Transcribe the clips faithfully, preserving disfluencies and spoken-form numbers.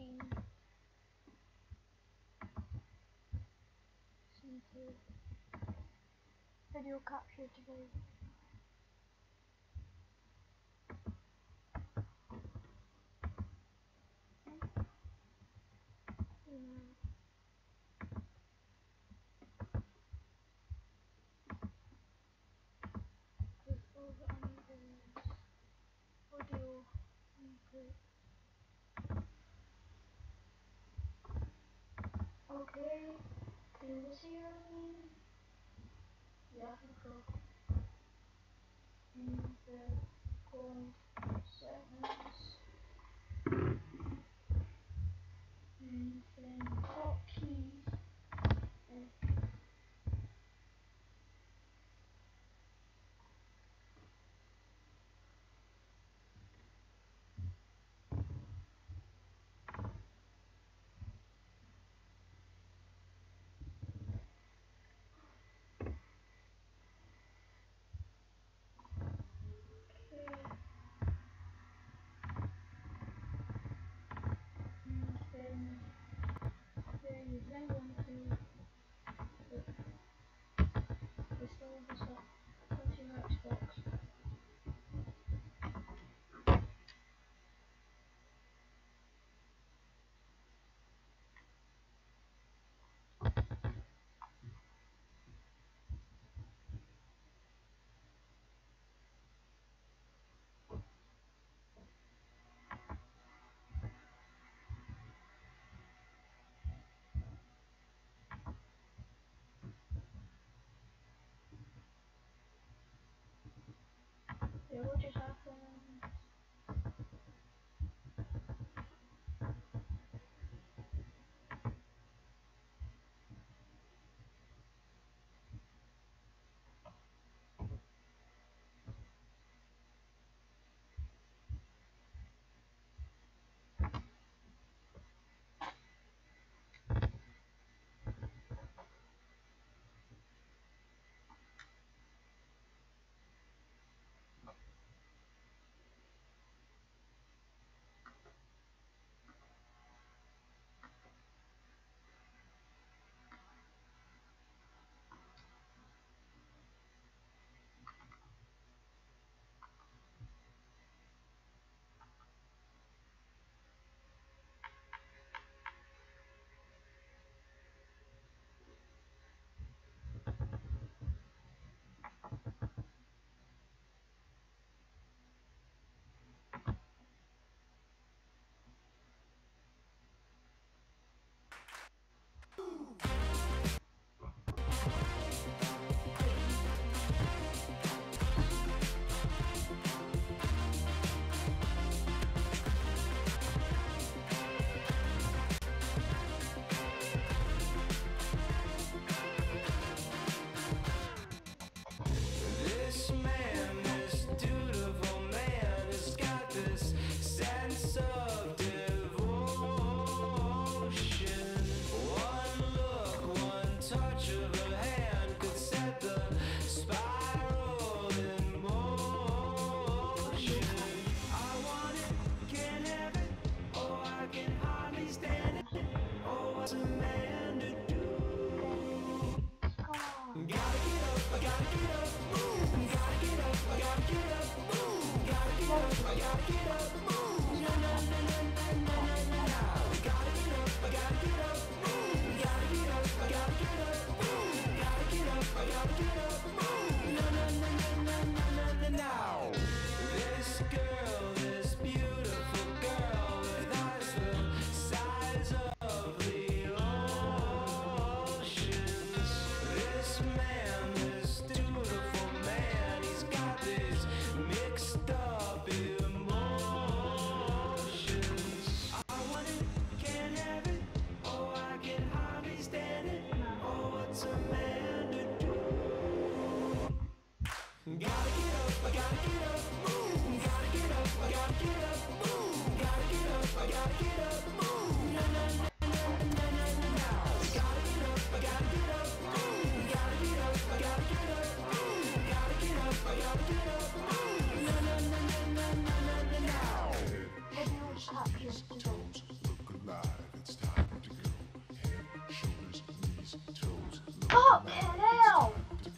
watching Sneaky video capture today. Mm. Before the audio input. Okay, can you see me? Yeah, okay. In the phone settings and then hotkeys. Then, then you then want to install this up onto your Xbox. Yeah, what just happened? Beautiful girl with eyes the size of the ocean. Fucking hell!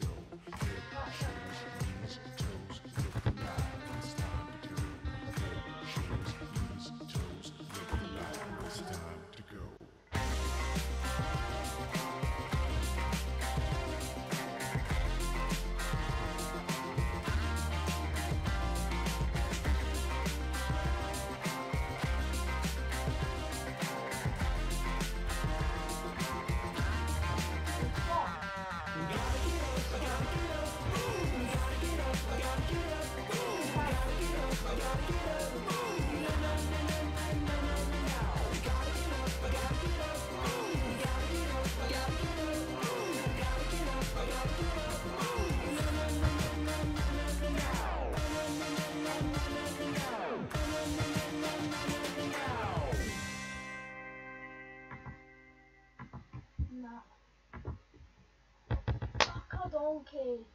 Fuck a donkey.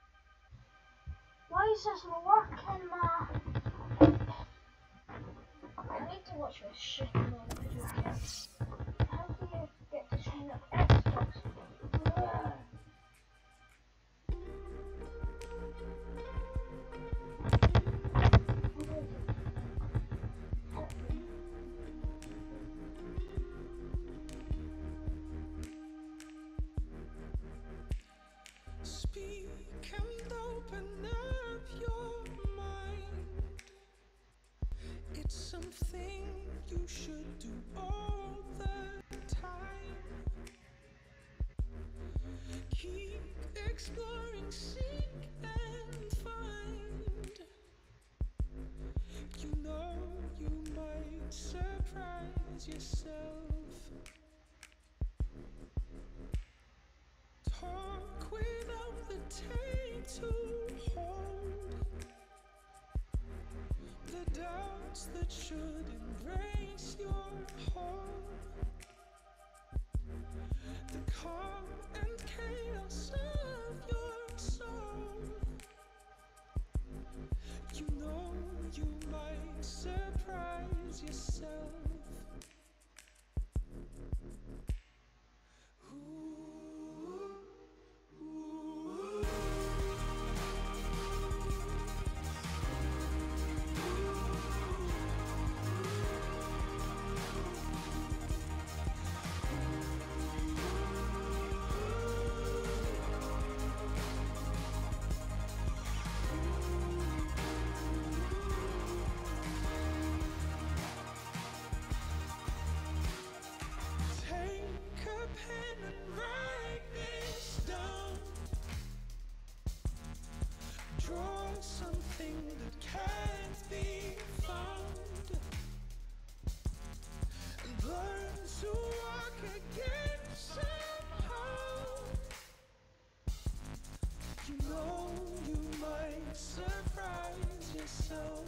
Why is this not working, man? I need to watch this shit on the video game. How do you get to sign up Xbox? Ugh. Speak and open up your mind. It's something you should do all the time. Keep exploring, seek and find. You know you might surprise yourself. Talk without the tape to hold the doubts that should embrace your home. The calm and chaos of your soul. You know you might surprise yourself. Something that can't be found, and learn to walk again somehow. You know you might surprise yourself.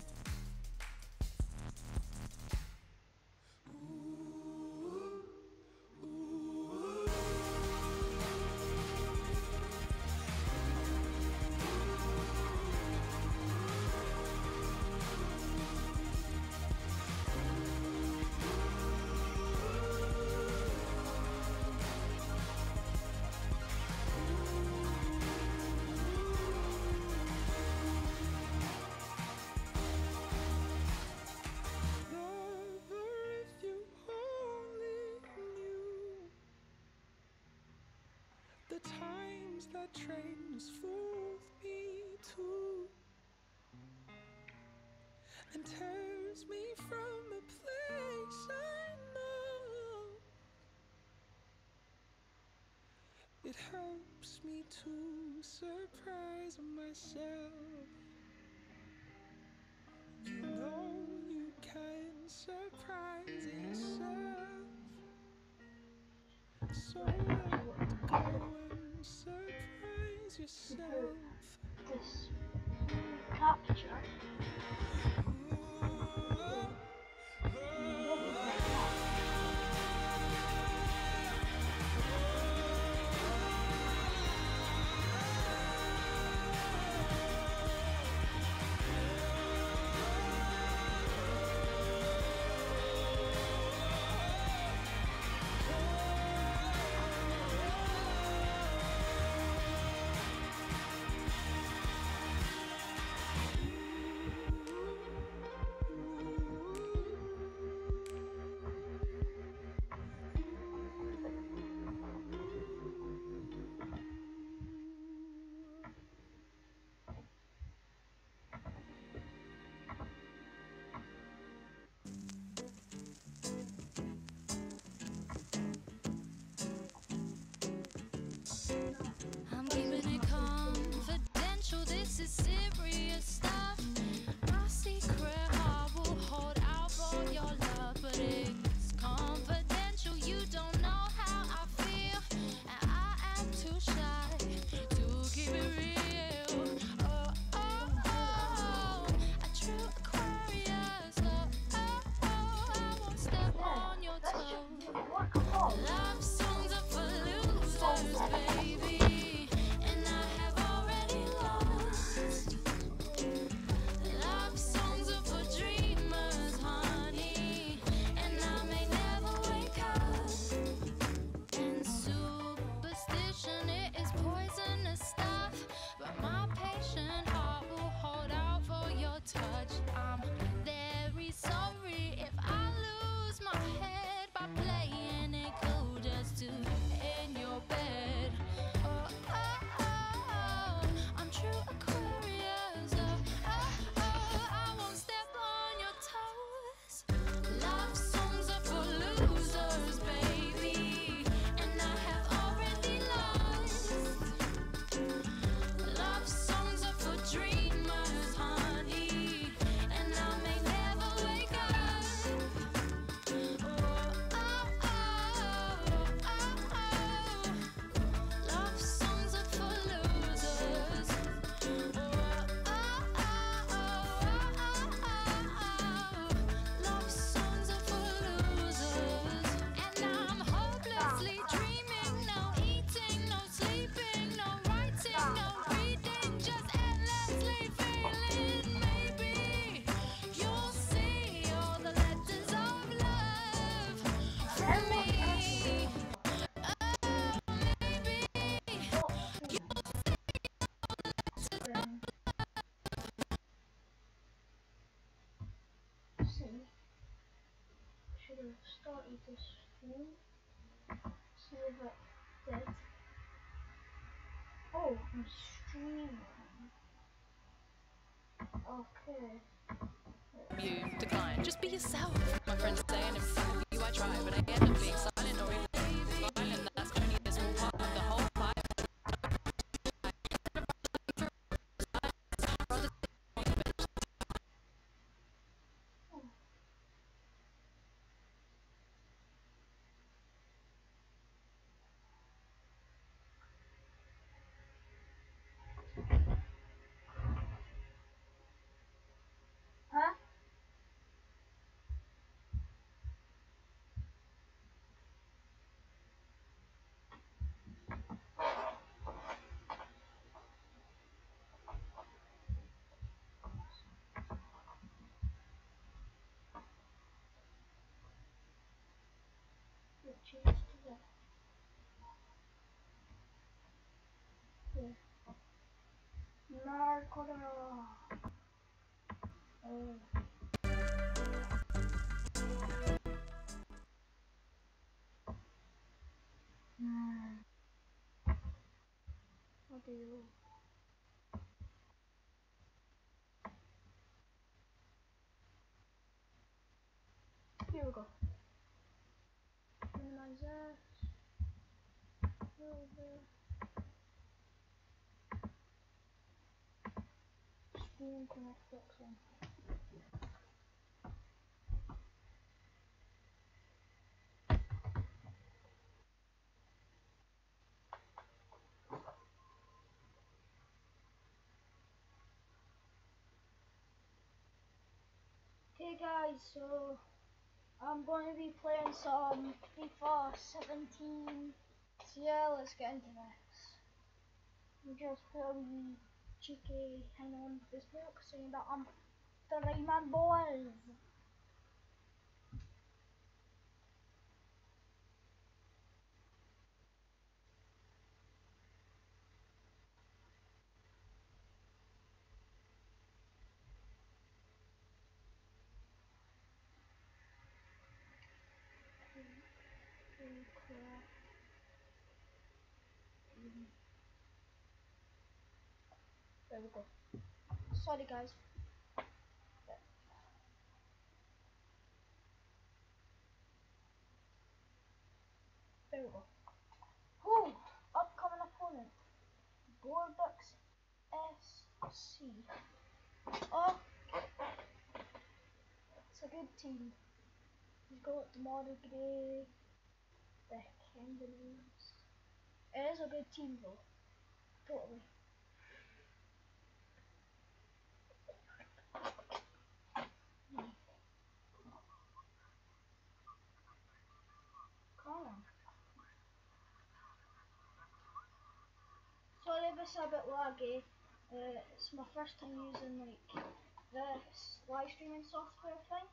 The times that trains fooled me too, and tears me from a place I know. It helps me to surprise myself. You know you can surprise yourself. So let go and surprise yourself. This capture. I'm keeping it confidential, this is serious stuff. My secret heart will hold out for your love, but it's confidential. You don't know how I feel, and I am too shy to keep it real. Oh, oh, oh, a true Aquarius. Oh, oh, oh, I won't step on your toes. Love songs are for losers, baby, and I have already lost. Love songs are for dreamers, honey, and I may never wake up. And superstition, it is poisonous stuff, but my patient heart will hold out for your touch. I'm very sorry if I lose my head by playing it cool just to in your bed. Oh, oh, oh, oh, I'm true Aquarius. Oh, oh, oh, I won't step on your toes. Love songs are for losers, baby, and I have already lost. Love songs are for dreamers, honey, and I may never wake up. Oh, oh, oh, oh, oh. Love songs are for losers. Oh, oh, oh, oh, oh. Love songs are for losers. And I'm hopelessly dreaming, no eating, no sleeping, no writing, no reading, just endlessly feeling. Maybe you'll see all the letters of love from me. Oh, maybe See, should have started this stream. See if it did. Oh, I'm streaming. Okay. You decline. Just be yourself. My friends saying in front of you I try, but I end up being silent or even violent. That's only a small part of the whole pie. Huh? It changed to that. Yeah. Narcotic. Oh. Hmm. What do you? Here we go. Minimize that. Over. Stream connect section. Okay guys, so I'm going to be playing some FIFA seventeen. So yeah, let's get into this. We just put a wee cheeky thing on Facebook saying that I'm the Rayman boys. There we go. Sorry guys. There we go. Oh, upcoming Borbux S C. Oh, it's a good team. He's got Demar Gray, the Kangaroos. It is a good team though, totally. Come on. Sorry if it's a bit laggy. Uh, it's my first time using like this live streaming software thing.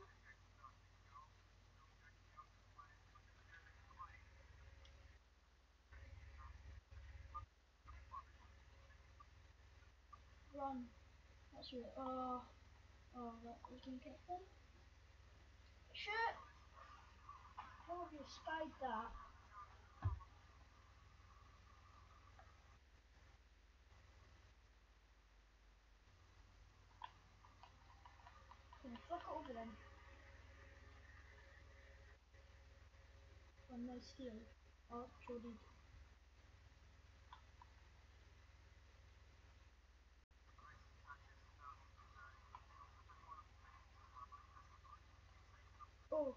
Run. That's right. Oh, oh, that we can get them. Shoot! How have you spied that? Can I flick it over them? One nice steal. Oh, Jody. Oh,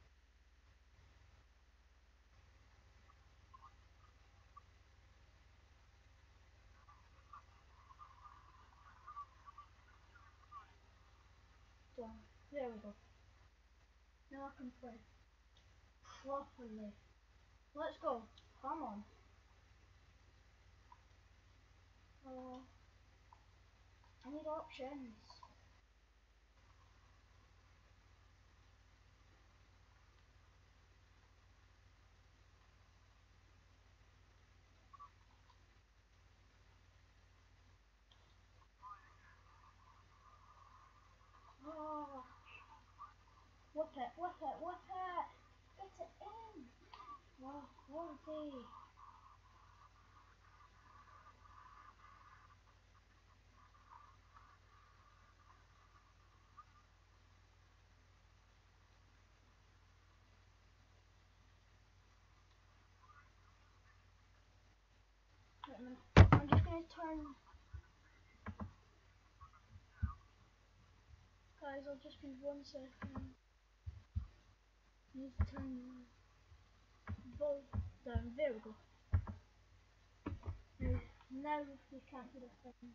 done. There we go. Now I can play properly. Let's go. Come on. Oh, I need options. Oh, whip it, whip it, whip it. Get it in. Oh, Worthy. Wait a minute. I'm just gonna turn. Guys, I'll just be one second. Need to turn the volume down. There we go. Now, now you can't hear a thing.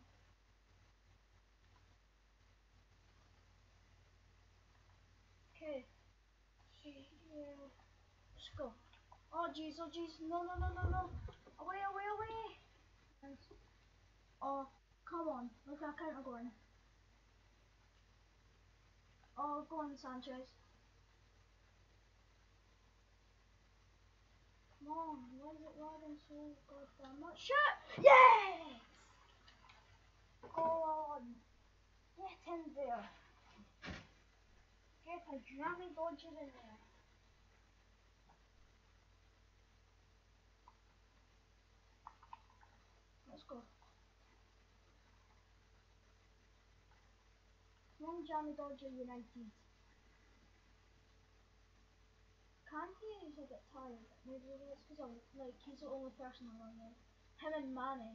Okay. See here. Let's go. Oh jeez, oh jeez. No, no, no, no, no. Away, away, away. Nice. Oh, come on. Look at counter going. Oh, go on, Sanchez. Come on. Why is it lagging so goddamn much? Shit! Yes! Go on. Get in there. Get a jammy dodger in there. Let's go. Come on, Jammy Dodger United. Can't he? He's a bit tired. Maybe it's because I'm like he's the only person around there. Him and Manny.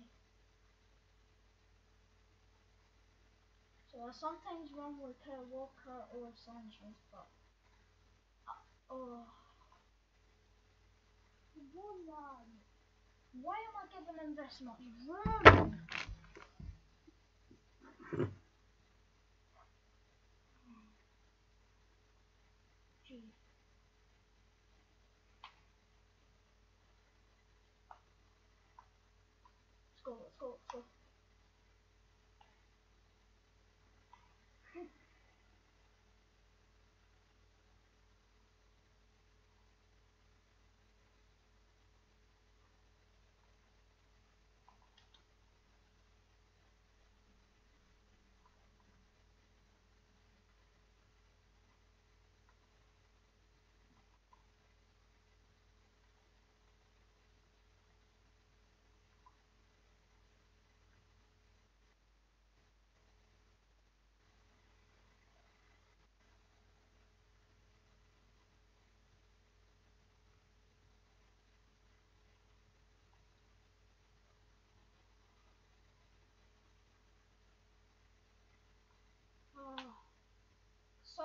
So I sometimes run with Kyle Walker or Sanchez, but oh, one man. Why am I giving him this much room? Gee. Let's go, let's go, let's go.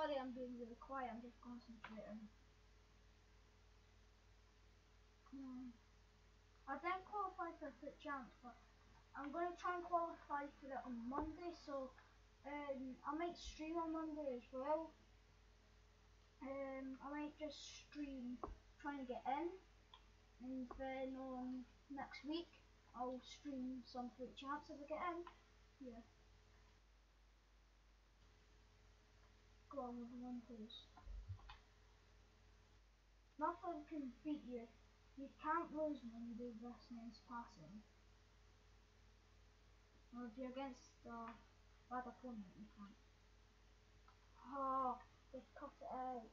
sorry I'm being really quiet, I'm just concentrating. Hmm. I didn't qualify for FUT Champs, but I'm going to try and qualify for it on Monday, so um, I might stream on Monday as well. Um, I might just stream trying to get in, and then on next week I'll stream some FUT Champs if I get in. Yeah. Go on with one please. Nothing can beat you. You can't lose when you do this nice passing. Or if you're against the bad opponent, you can't. Oh, they've cut it out.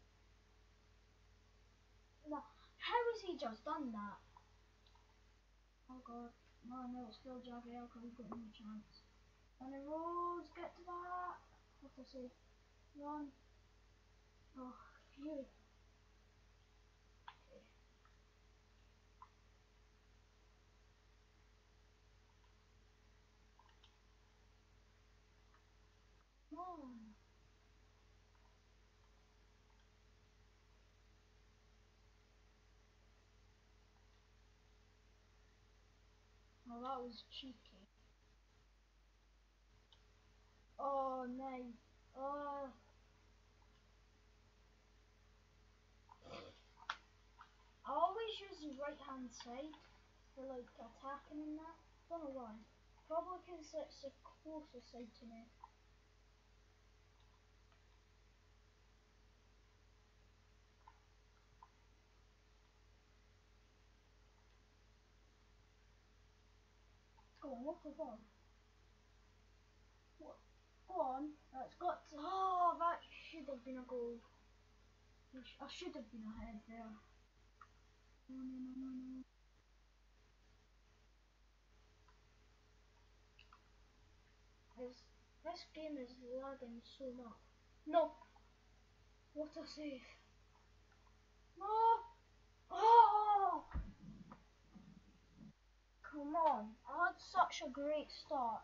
No, how has he just done that? Oh god, no, no, it's still Jagielka, we've got no chance. And the rolls, get to that. What to say? One. Oh, phew. Okay. Come on. Oh, that was cheeky. Oh, no. Oh. I always use the right hand side for like attacking and that. Don't know why. Probably because it's the closest side to me. Go on, what the fuck? What? Go on. That's got to. Oh, that should have been a goal. I should have been ahead there. No, no, no, no, no. This, this game is lagging so much. No! What a save! No! Oh! Come on! I had such a great start.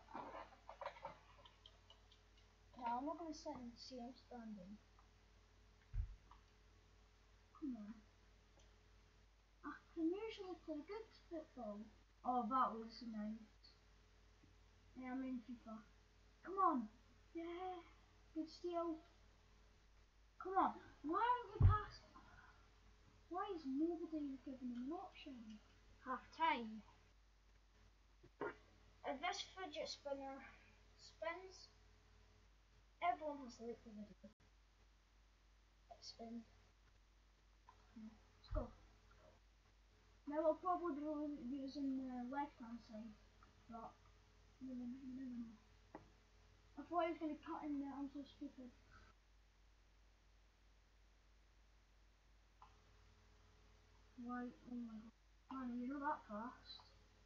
Now I'm not going to sit and see him standing. Come on. I can usually play good football. Oh, that was nice. Yeah, I'm in FIFA. Come on! Yeah! Good steal. Come on! Why aren't you passing? Why is nobody giving him an option? Half time. If this fidget spinner spins, everyone has to like the video. Spin. No. Let's go. Now I'll probably be using the left hand side, but you never know. I thought I was going to cut in there, I'm so stupid. Right, oh my god. Manny, you're not that fast.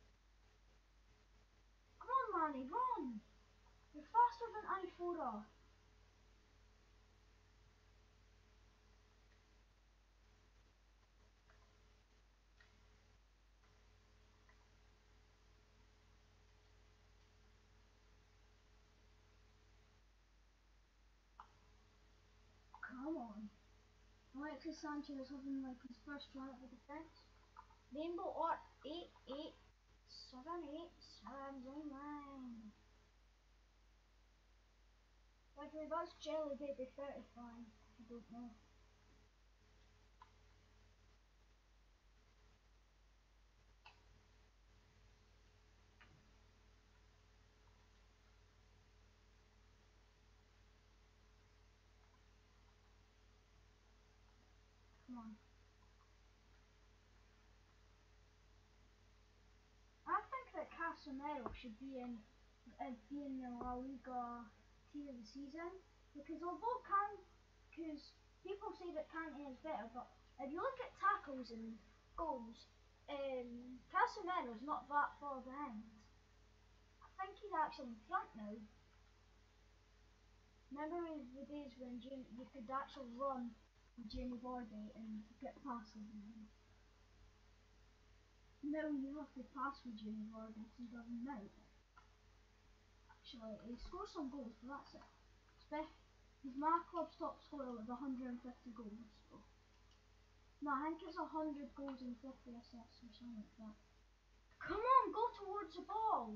Come on, Manny, run! You're faster than iFora. Come on. Alexis Sanchez having like his first run at the defense. Rainbow Art eight eight seven eight Sam's online. By the way, that's Jelly Baby thirty-five, if you don't know. Come on. I think that Casemiro should be in uh, be in the La Liga team of the season because although Can, because people say that Kante is better, but if you look at tackles and goals, um, Casemiro's not that far behind. I think he's actually in front now. Remember the days when Jim, you could actually run with Jamie Vardy and get passes and now you have to pass with Jamie Vardy because he doesn't know. Actually, he scores some goals, but that's it. Spec Because my club's top scorer was one hundred fifty goals. So. No, I think it's one hundred goals and fifty assists or something like that. Come on, go towards the ball!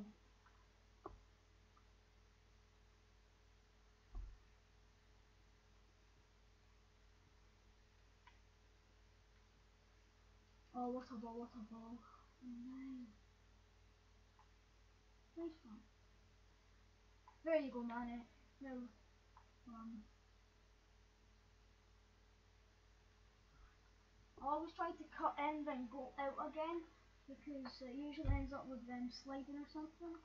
Oh, what a ball, what a ball. Nice. Nice one. There you go, Manny. No. Um, I always try to cut in then go out again because it usually ends up with them sliding or something.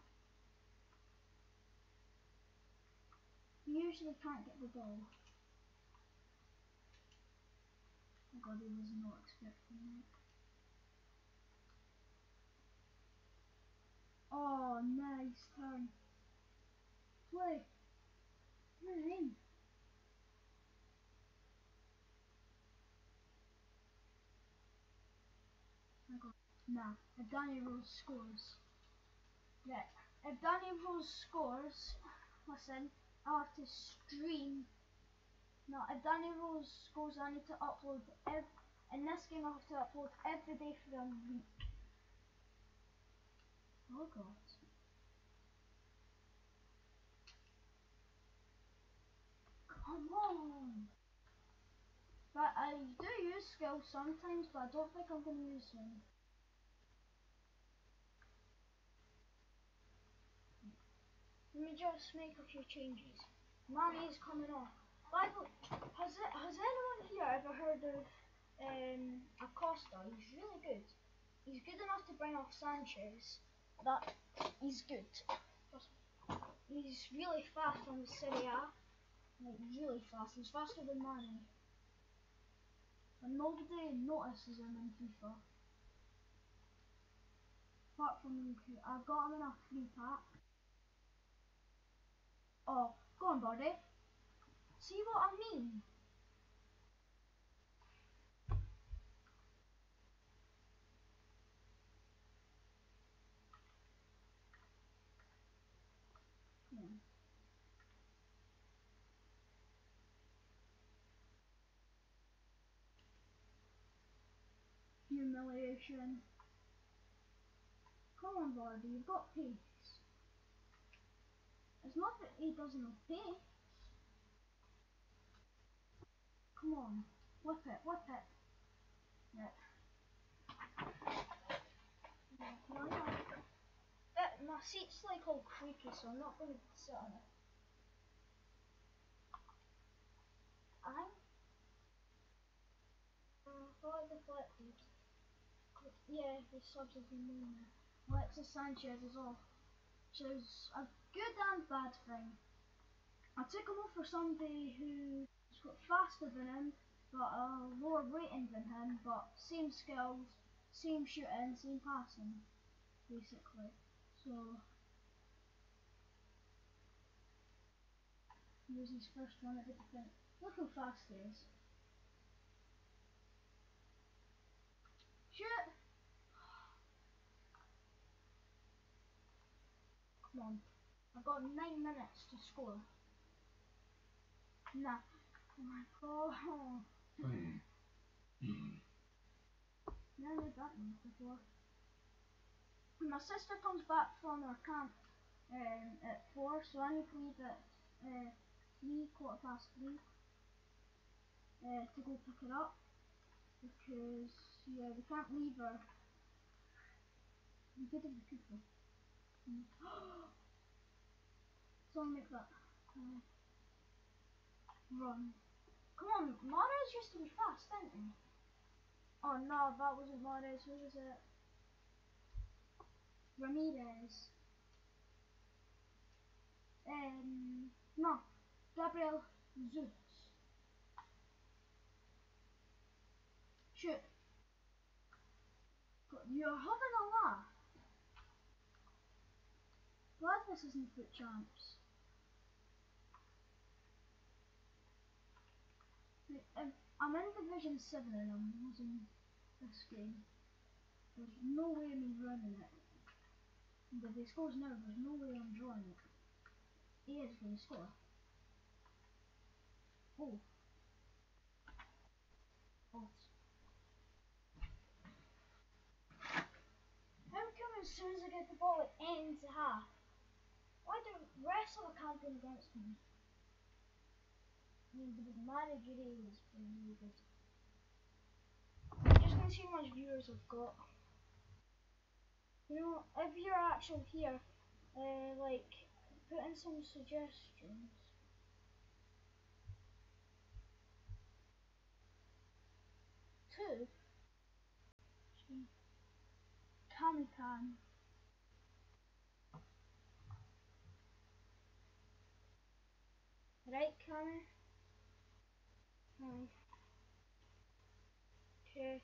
You usually can't get the ball. Oh god, he was not expecting that. Oh, nice turn. Play. You're in. Nah, if Danny Rose scores. Yeah, if Danny Rose scores, listen, I have to stream. No, if Danny Rose scores, I need to upload every. In this game, I have to upload every day for a week. Oh god. Come on! But I do use skills sometimes, but I don't think I'm going to use them. Let me just make a few changes. Manny's coming off. By the way, has, it, has anyone here ever heard of um, Acosta? He's really good. He's good enough to bring off Sanchez. That he's good. He's really fast on the Serie A. Like really fast. He's faster than Manny. But nobody notices him in FIFA. Apart from Luku. I've got him in a free pack. Oh, go on, buddy. See what I mean? Yeah. Humiliation. Come on, buddy. You've got pace. It's not that he doesn't have pace. Come on. Whip it, whip it. Yeah. Yeah. No, no. Uh, my seat's like all creaky, so I'm not going to sit on it. I uh, thought it deflected. Yeah, the subs have been in there. Alexis Sanchez is off. Which is a good and bad thing. I took him off for somebody who's got faster than him, but a lower rating than him, but same skills, same shooting, same passing, basically. So, he was his first one at the defense. Look how fast he is. Shoot! Come on. I've got nine minutes to score. Nah. Oh my god. Never done this before. My sister comes back from her camp um, at four, so I need to leave at uh, three, quarter past three, uh, to go pick her up because yeah, we can't leave her. We could have, we could have. Mm. Something like that. Uh, run. Come on, Mahrez used to be fast, didn't he? Oh no, that wasn't Mahrez. Who was it? Ramirez. Um, no, Gabriel Jesus. Shoot. You're having a laugh. Glad this isn't Foot Champs. Um, I'm in Division seven and I'm losing this game. There's no way me running it. And if he scores now, there's no way I'm drawing it. He is going to score. Oh, oh. How come as soon as I get the ball it ends the half? Why do the rest of the campaign against me? I mean, the manager is been really good. I'm just gonna see how much viewers I've got. You know, if you're actually here, uh, like, put in some suggestions. Two. Kamikan. Right, Kami? Right. Okay.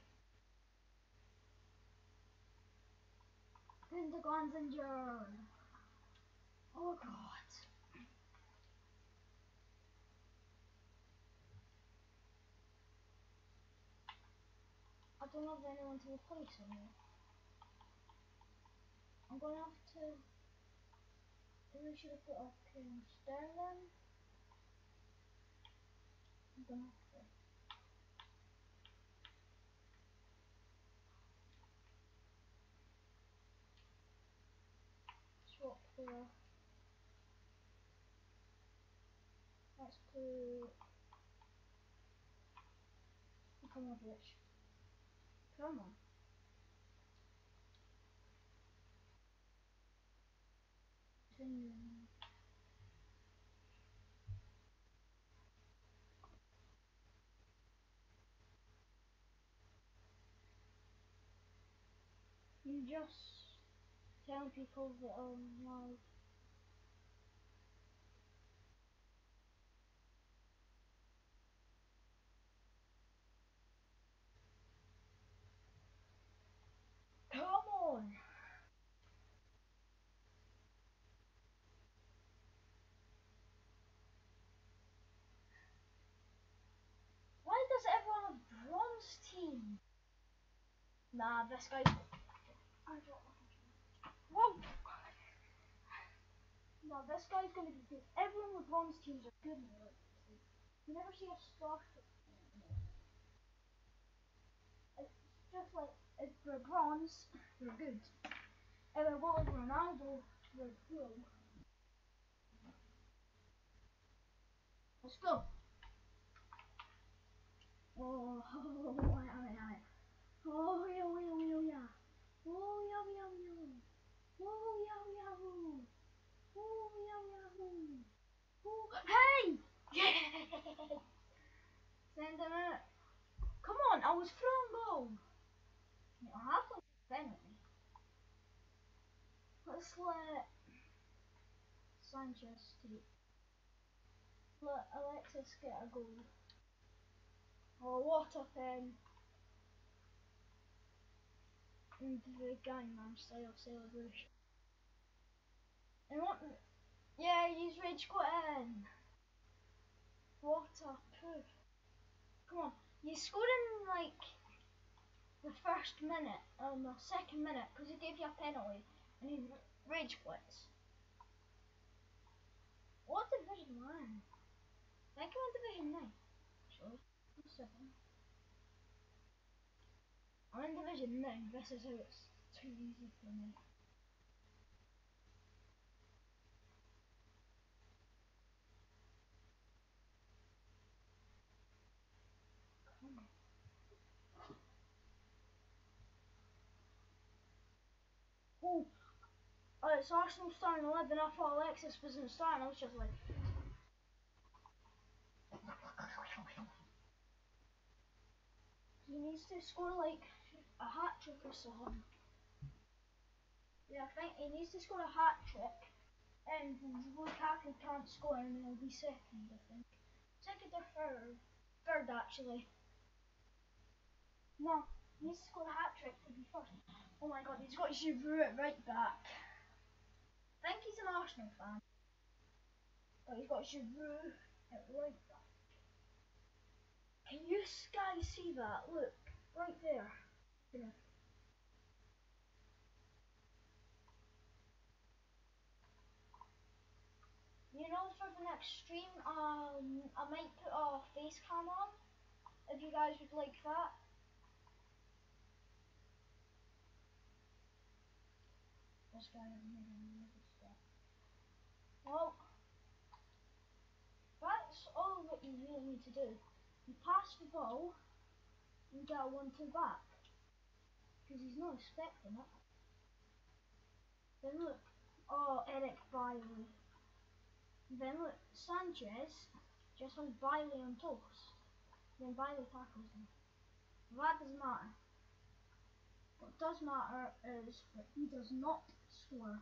Gundogan's injured. Oh god. I don't have anyone to replace him yet. I'm gonna have to. Maybe I should have put up um, Sterling. I'm gonna have to. Swap there. Let's put. Come on, bitch. Come on. Continue. You just telling people that um live. Come on. Why does everyone have bronze team? Nah, this guy. I don't know. Whoa. No, this guy's gonna be good. Everyone with bronze teams are good. You never see a star. It's just like if they're bronze, they're good. And then what like Ronaldo, they're cool. Let's go. Oh, oh, oh, yeah, oh, yeah, oh, yeah, yeah. Oh, yeah, yeah, yeah. Oh, yeah, yeah. Oh, yeah, yeah. Oh, hey! Send him out. Come on, I was throwing goal. I have to penalty. Let's let Sanchez take. Let Alexis get a goal. Oh, what a pen. Into the Gangnam style celebration. And what? Yeah, he's rage got in. What a poof. Come on, you scored in like the first minute, um, the second minute, because he gave you a penalty, and he rage quits. What division one? I think I'm in division nine. Sure. Seven. I'm in division nine. This is how it's too easy for me. Come on. Oh, oh, it's Arsenal starting eleven. I thought Alexis was in the starting. I was just like. He needs to score like a hat trick or something. Yeah, I think he needs to score a hat trick, and Lukaku can't score, and he'll be second. I think second or third, third actually. No, he needs to score a hat trick to be first. Oh my God, he's got Giroud at right back. I think he's an Arsenal fan, but he's got Giroud at right back. Can you guys see that? Look, right there. Yeah. You know, for the next stream, um, I might put a face cam on, if you guys would like that. This guy hasn't made any good stuff. Well, that's all that you really need to do. You pass the ball and get a one two back. Because he's not expecting it. Then look, oh, Eric Bailey. Then look, Sanchez just has Bailey on toast. Then Bailey tackles him. That doesn't matter. What does matter is that he does not score.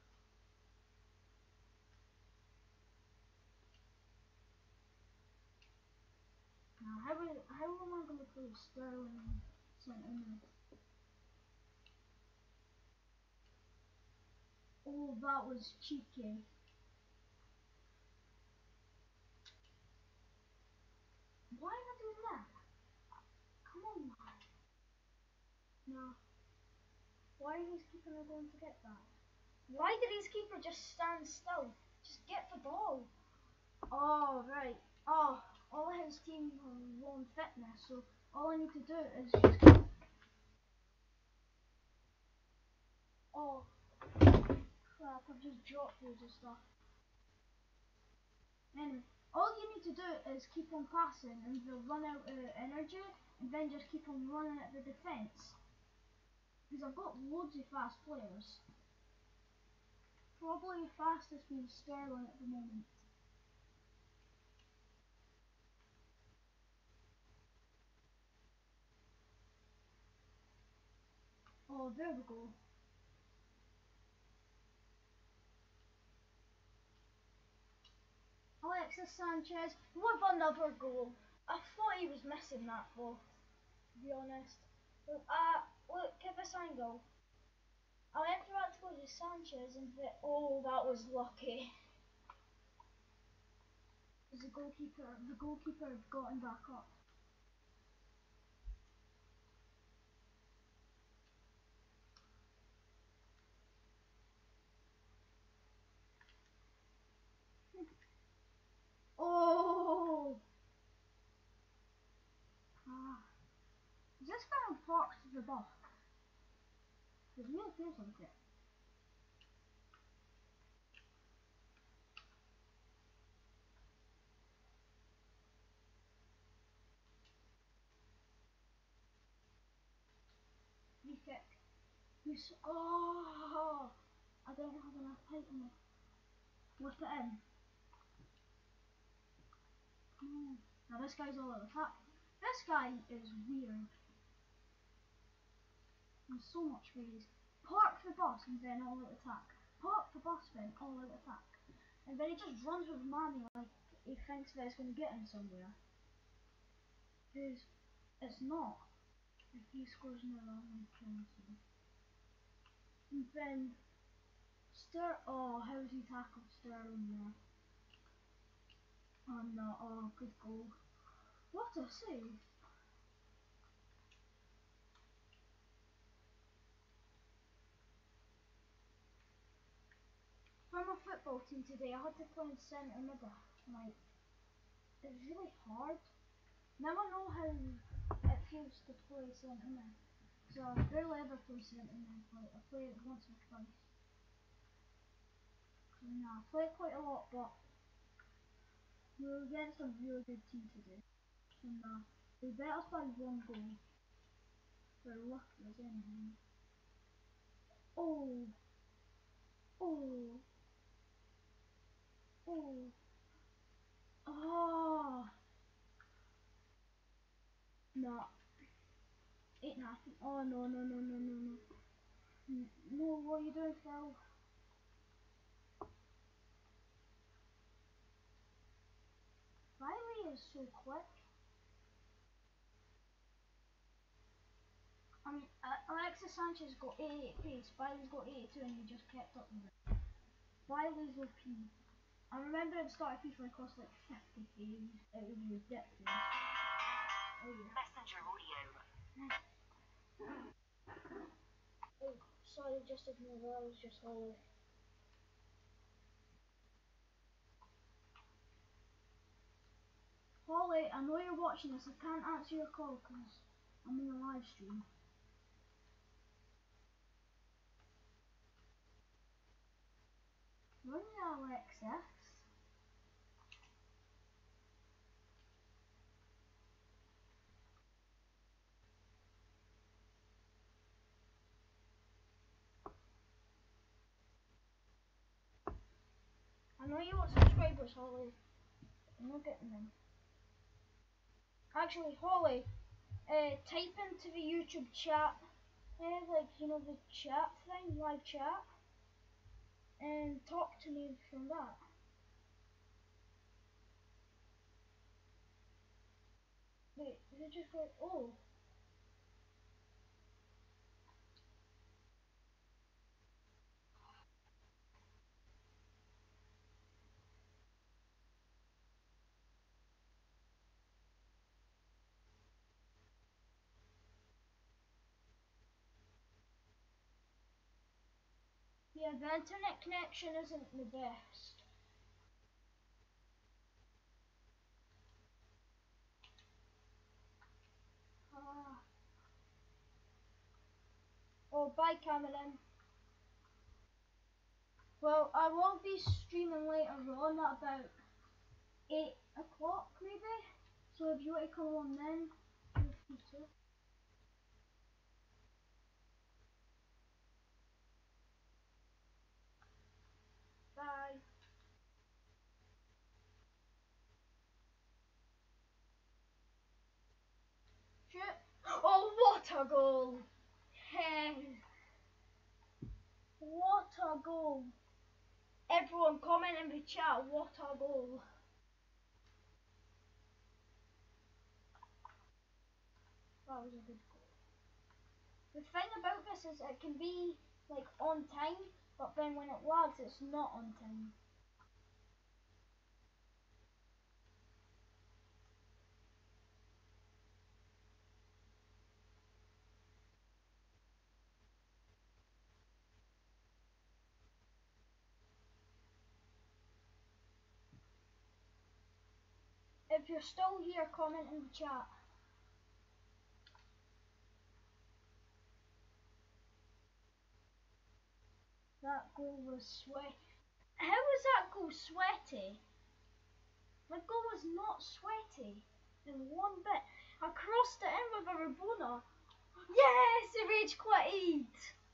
Now, how, is, how am I going to play Sterling centre mid? Oh, that was cheeky. Why am I doing that? Come on, man. No. Why is his keeper not going to get that? Why did his keeper just stand still? Just get the ball. Oh, right. Oh, all his team have low fitness, so all I need to do is just... Oh, crap, I've just dropped loads of stuff. Anyway, all you need to do is keep on passing and they'll run out of energy, and then just keep on running at the defence. Because I've got loads of fast players. Probably the fastest being Sterling at the moment. Oh, there we go. Alexis Sanchez with another goal. I thought he was missing that goal, to be honest. Look, uh, look, give us an goal. I went for that to go to Sanchez and the, oh, that was lucky. The goalkeeper, the goalkeeper had gotten back up. Oh! Ah. Is this guy parked the ball? It really feels like it. Free kick. Yes. Oh! I don't have enough height on it. Whip it in. Come on. Now this guy's all out of attack. This guy is weird. There's so much ways. Park the bus and then all out attack. Park the bus then all out attack. And then he just runs with Manny like he thinks that it's going to get him somewhere. Because it's not. If he scores now, I'm going to kill him. And then Ster. Oh, how did he tackle Sterling there? Oh no, oh, good goal. What a save! For my football team today, I had to play in centre mid. Like, it's really hard. Now I know how it feels to play centre mid. So I barely ever play centre mid. Like, I play it once or twice. So yeah, I play it quite a lot, but we were against a really good team today. And uh, they beat us by one goal. They're lucky as anything. Oh! Oh! Oh! Oh! No. Eight nothing. Oh no no no no no no. N- No, what are you doing, Phil? Riley is so quick. I mean, uh, Alexis Sanchez got eighty-eight pace, Riley's got eighty-two and he just kept up with it. Riley's O P. I remember at the start of FIFA it cost like fifty K. It was ridiculous. Oh yeah. Messenger audio. Oh, sorry, just ignore that, I was just Holly. Holly, I know you're watching this. I can't answer your call because I'm in a live stream. Run your Alexis. I know you want subscribers, Holly. I'm not getting them. Actually, Holly, uh, type into the YouTube chat, uh, like, you know, the chat thing, live chat, and talk to me from that. Wait, is it just like, oh. Yeah, the internet connection isn't the best. Ah. Oh, bye, Cameron. Well, I will be streaming later on at about eight o'clock maybe. So if you want to come on then, feel free to. Bye. Shoot. Oh, what a goal! Hey, what a goal! Everyone comment in the chat, what a goal! That was a good goal. The thing about this is it can be like on time, but then when it lags, it's not on time. If you're still here, comment in the chat. That goal was sweaty. How was that goal sweaty? My goal was not sweaty in one bit. I crossed it in with a Rabona. Yes, it rage quitted.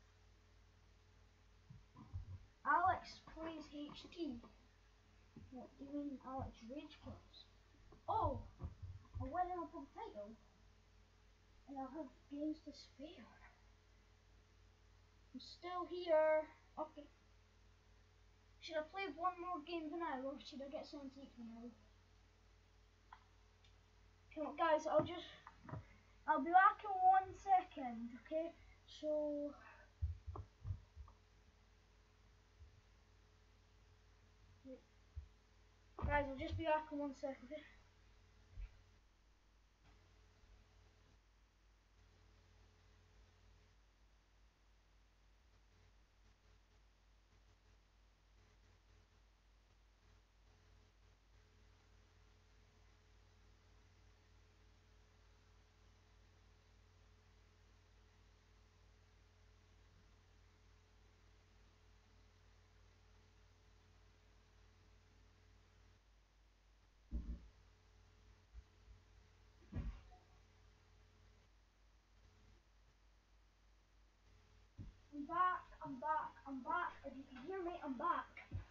Alex plays H D. What do you mean Alex rage quits? Oh, I'm winning up on title. And I'll have games to spare. I'm still here. Okay. Should I play one more game for now, or should I get something to eat for now? Come on, guys, I'll just... I'll be back in one second, okay? So... Guys, I'll just be back in one second, okay? I'm back, I'm back, I'm back. If you can hear me, I'm back.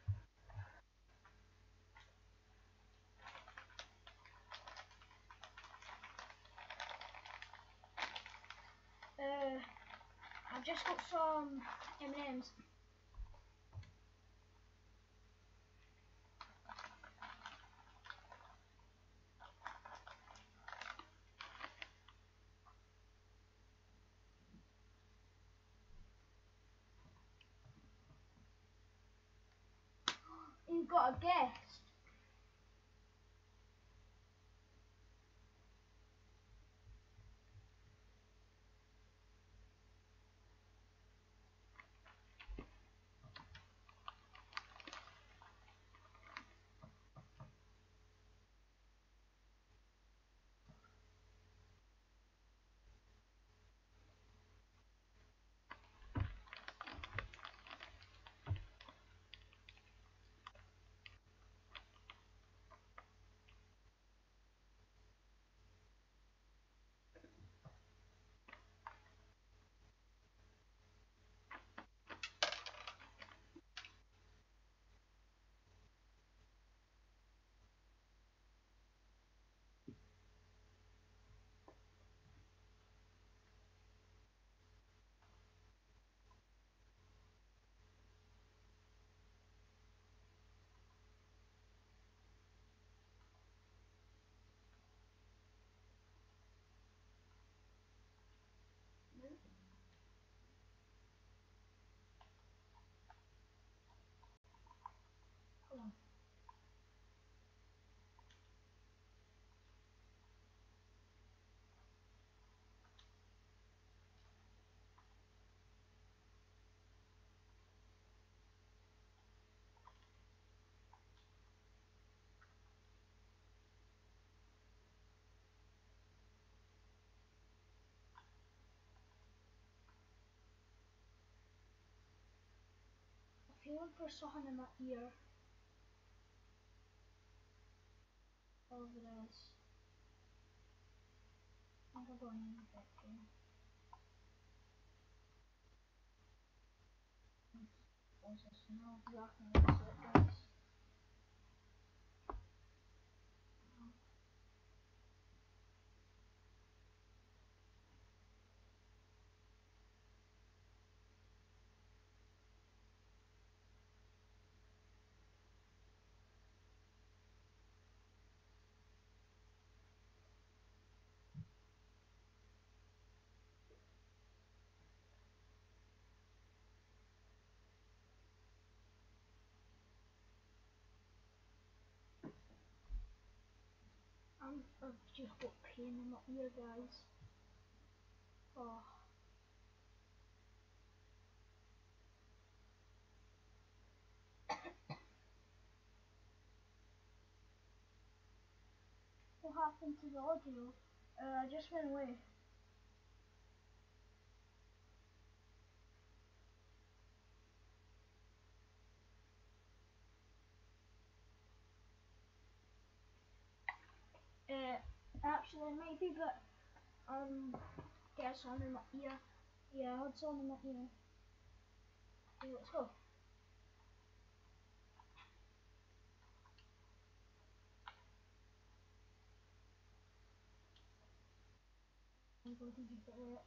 Uh, I've just got some M and M's. You got a guest. feeling for something in my ear. Whatever it is. I think I'm going in the bedroom. What's this? No, you're not gonna see it, guys. I'm, I've just got pain in my ear, guys. Oh. What happened to the audio? Uh, I just went away. Uh, actually, maybe, but um, get some in my ear. Yeah, I had some in my ear. Okay, let's go. I'm going to keep it right.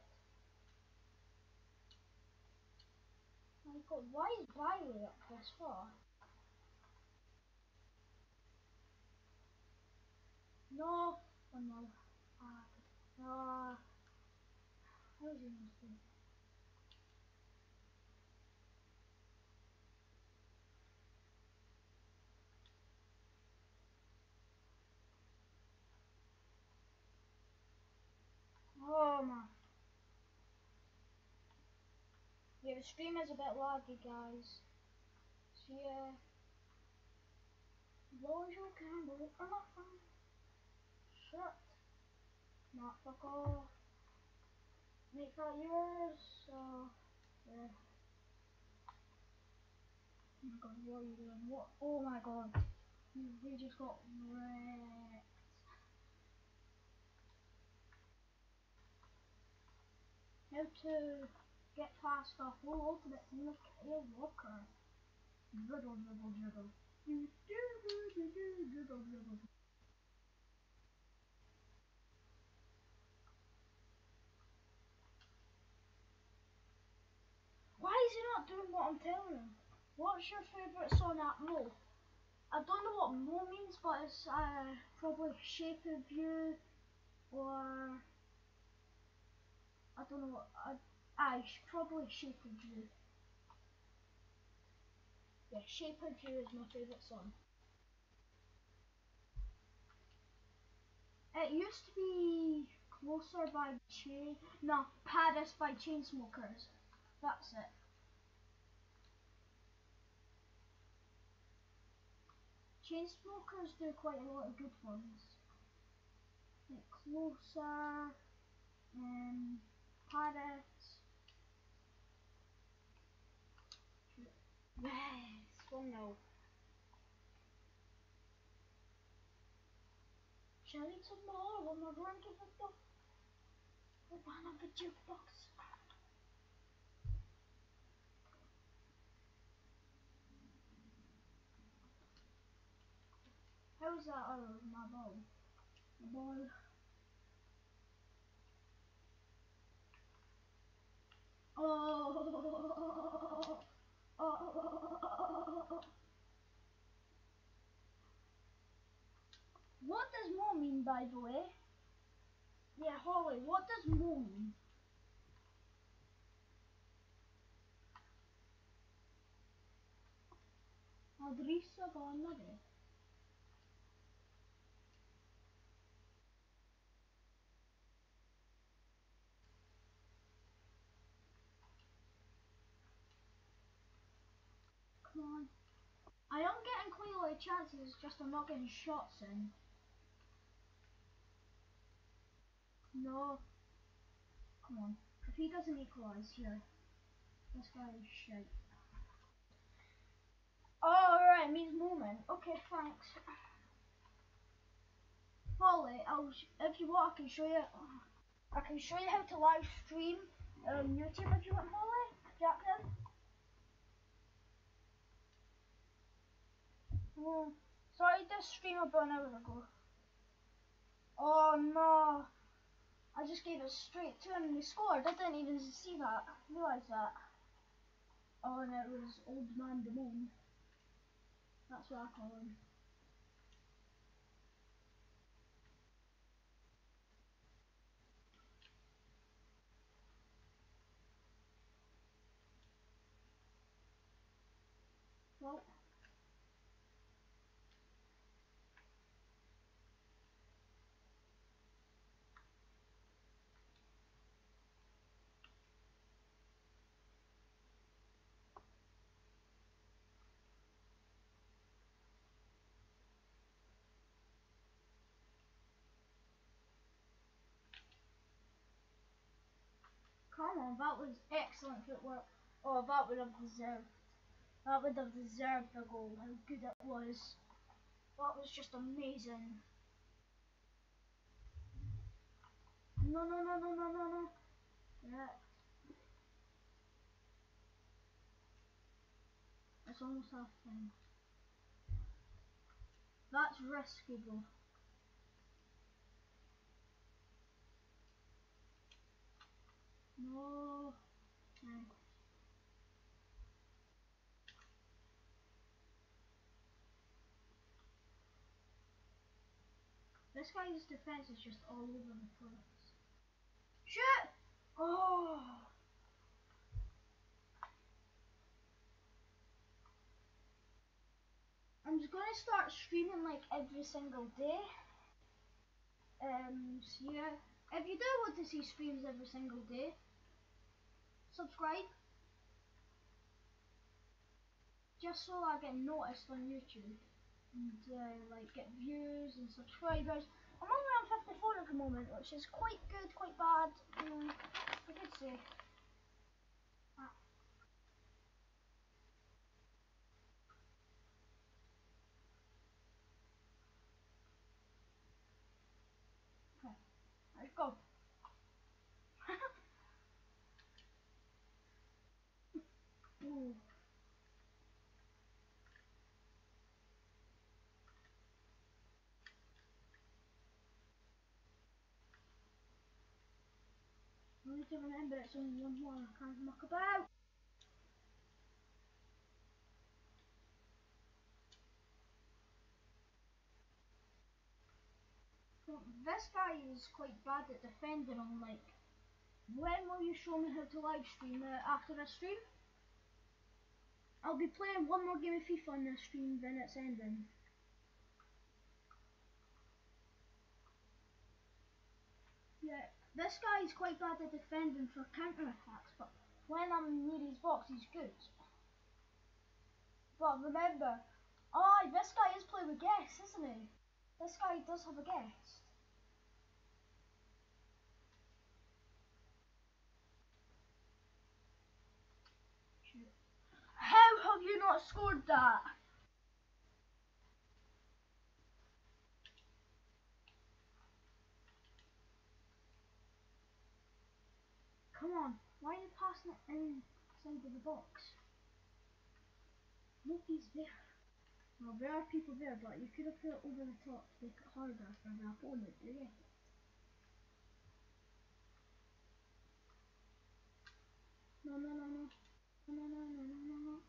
My God, why is Biley up this far? No, oh no. Ah, no. How is he missing? Oh man. Yeah, the stream is a bit laggy, guys. So yeah, blow as you can, but we're not fine. Shut. Not fuck off. Make that yours. So yeah. Oh my God, what are you doing? What? Oh my God, you we just got wrecked. How to get past a whole ultimate in the Kale Walker. Dribble, dribble, dribble. Why is he not doing what I'm telling him? What's your favourite song at Mo? I don't know what Mo means, but it's uh, probably Shape of You, or I don't know what. I, I probably Shape of You. Yeah, Shape of You is my favourite song. It used to be Closer by Chain. No, Paris by Chainsmokers. That's it. Chainsmokers do quite a lot of good ones. Like Closer, and Paris. Yes, one nil. Shall I need some more when we're going to the book? Open up the jukebox. How's that? Oh, my ball. My ball. Oh. Oh. What does Mo mean, by the way? Yeah, Holly, what does Mo mean? Adrissa Vanade. Come on. I am getting quite a lot of chances, just I'm not getting shots in. No. Come on. If he doesn't equalise here, this guy is shite. streaming. Okay, thanks. Holly, I'll sh if you want, I can show you. I can show you how to live stream on YouTube if you want, Holly. Jackson. Hmm. So I did stream about an hour ago. Oh no! I just gave it straight to him and he scored. I didn't even see that. Realise that. Oh, and it was Old Man Damone. That's what I call him. Well, come on, that was excellent footwork. Oh, that would have deserved. That would have deserved the goal. How good it was. That was just amazing. No, no, no, no, no, no, no. Yeah. It's almost half time. That's risky, bro. No. No. This guy's defense is just all over the place. Shit! Oh! I'm just gonna start streaming like every single day. Um, so yeah. If you do want to see streams every single day, subscribe. Just so I get noticed on YouTube. And uh, like get views and subscribers. I'm only on fifty-four at the moment, which is quite good, quite bad. Um, I could say. Ah, okay, let's go. Ooh. I need to remember it's only one more. I can't muck about. Well, this guy is quite bad at defending. I'm like, when will you show me how to live stream uh, after this stream? I'll be playing one more game of FIFA on this stream, then it's ending. Yeah, this guy is quite bad at defending for counter attacks, but when I'm near his box, he's good. But remember, oh, this guy is playing with guests, isn't he? This guy does have a guest. How have you not scored that? Come on, why are you passing it inside of the box? Nobody's there. Well, there are people there, but you could have put it over the top to make it harder for the opponent, do you? No, no, no, no. No, no, no, no, no, no.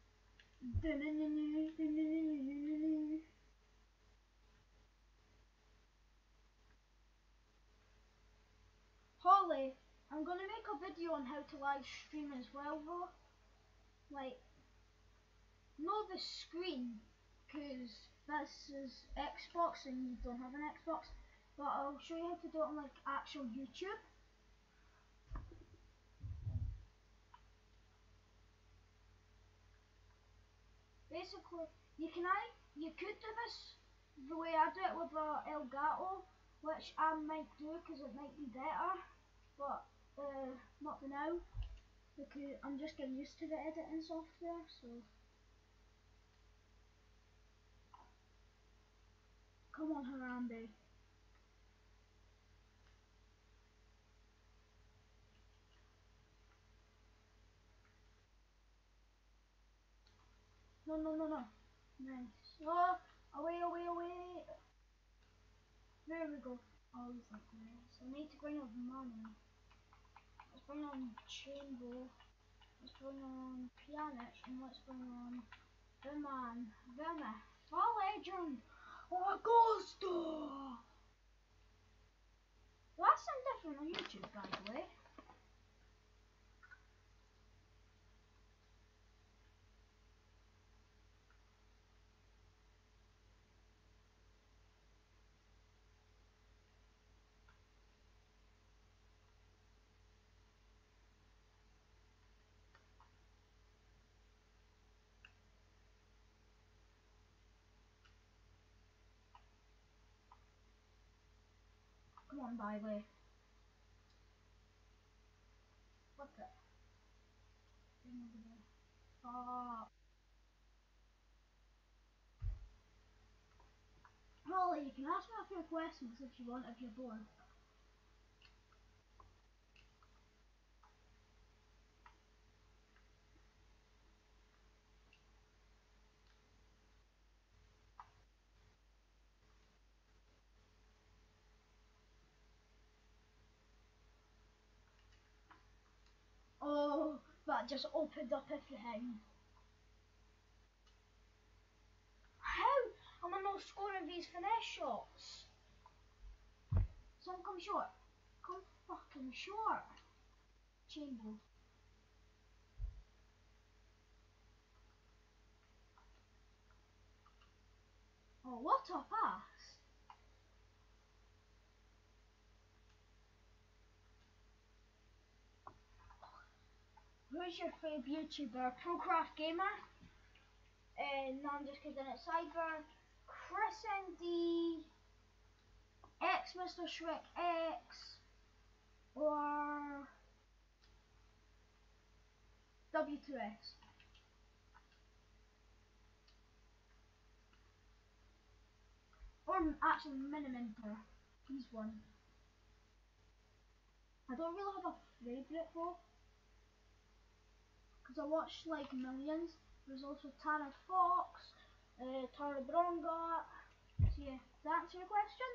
Holly, I'm gonna make a video on how to live stream as well though. Like, know the screen, because this is Xbox and you don't have an Xbox, but I'll show you how to do it on like actual YouTube. Basically, you can I you could do this the way I do it with uh, Elgato, which I might do because it might be better, but uh, not for now because I'm just getting used to the editing software. So Come on, Harambe. No, no, no, no. Nice. Oh, away, away, away. There we go. Oh, he's like this. I need to bring up money. Let's bring on Chamber. Let's bring on Pjanic. And let's bring on the man. Verme. For legend. Augusto. That's some different on YouTube, by the way. Come on, Bailey. What the? Oh. Holly, you can ask me a few questions if you want, if you're bored. Oh, that just opened up everything. How am I not scoring these finesse shots? Someone come short. Come fucking short. Chamber. Oh, what a pass. Who's your favourite YouTuber? Procraft Gamer? Uh, no, I'm just kidding. It's either Chris N D, X Mister Shrek X, or W two X. Or actually Miniminter. He's one. I don't really have a favourite though, because I watch like millions. There's also Tana Fox, uh, Tara Bronga. So yeah, does that answer your question?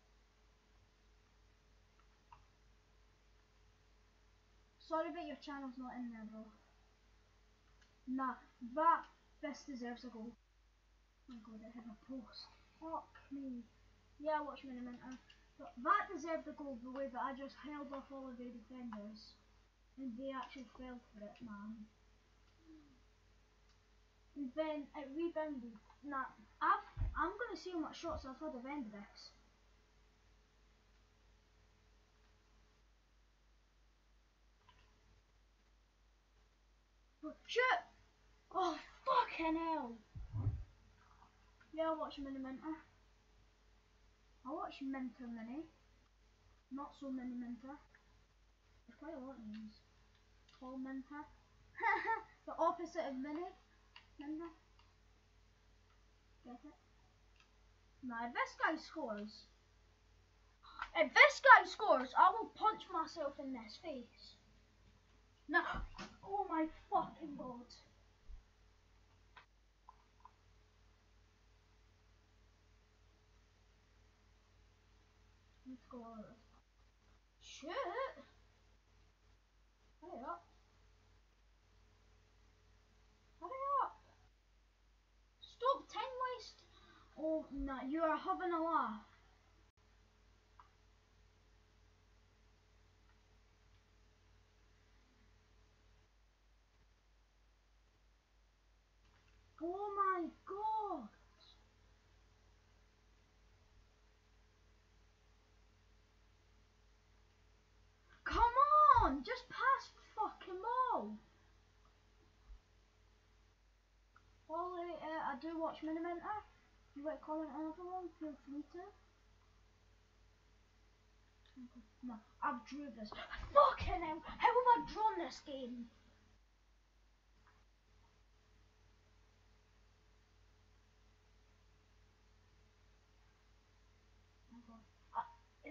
Sorry but your channel's not in there, bro. Nah, that, this deserves a goal. Oh my god, I have a post. Fuck me. Yeah, I watch Miniminter. But that deserved a goal the way that I just held off all of their defenders. And they actually fell for it, man. And then it rebounded. Nah, I've, I'm going to see how much shots I've had of end of this. Oh, shit! Oh, fucking hell! Yeah, I watch Miniminter. I watch Minter Mini. Not so Miniminter. There's quite a lot of names. Tall Minter. The opposite of Mini. Minter. Get it? Nah, if this guy scores. If this guy scores, I will punch myself in this face. No. Oh my fucking god. Let's go over this. Shit. Hurry up. Hurry up. Stop time waste. Oh no, you are having a laugh. Oh my god. Come on, just pass the fucking ball. Ollie, uh, I do watch Miniminter. If you want to comment on another one, feel free to. No, I've drew this. Fucking hell, how have I drawn this game?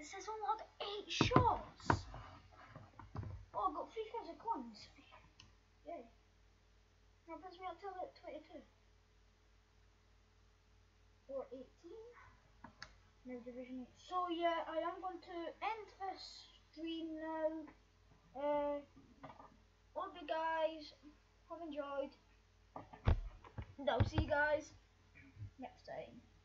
says unlock eight shots. Oh, I got three thousand coins. Yay. That brings me up to like twenty-two. Or eighteen. No division eight. So yeah, I am going to end this stream now. Uh, hope you guys have enjoyed. And I'll see you guys next time.